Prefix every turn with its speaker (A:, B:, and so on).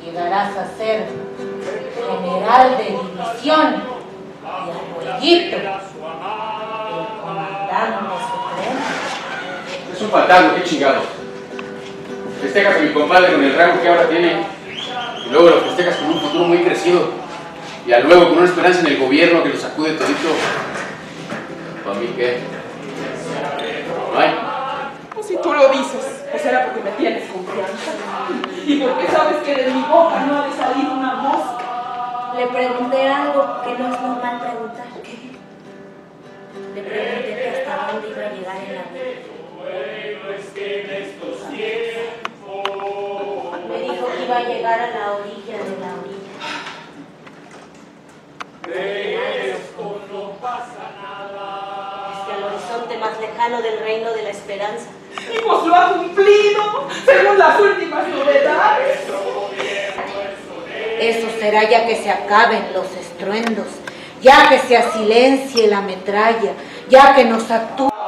A: llegarás a ser general de división y Arroyito, el comandante supremo.
B: Es un fantasma, qué chingado. Festejas a mi compadre con el rango que ahora tiene y luego lo festejas con un futuro muy crecido y a luego con una esperanza en el gobierno que lo sacude todito. ¿Para mí qué? ¿No hay?
C: Pues si tú lo dices, pues será porque me tienes confianza y porque sabes que de mi boca no ha de salir una mosca.
D: Le pregunté algo que no es normal preguntar. ¿Qué? Le pregunté que hasta dónde iba a llegar en la vida. Me dijo que iba a llegar a la orilla de la orilla.
E: De esto no pasa nada.
D: Hacia el horizonte más lejano del reino de la esperanza.
C: Y pues lo ha cumplido, según las últimas novedades.
A: Eso será ya que se acaben los estruendos, ya que se asilencie la metralla, ya que nos actúe.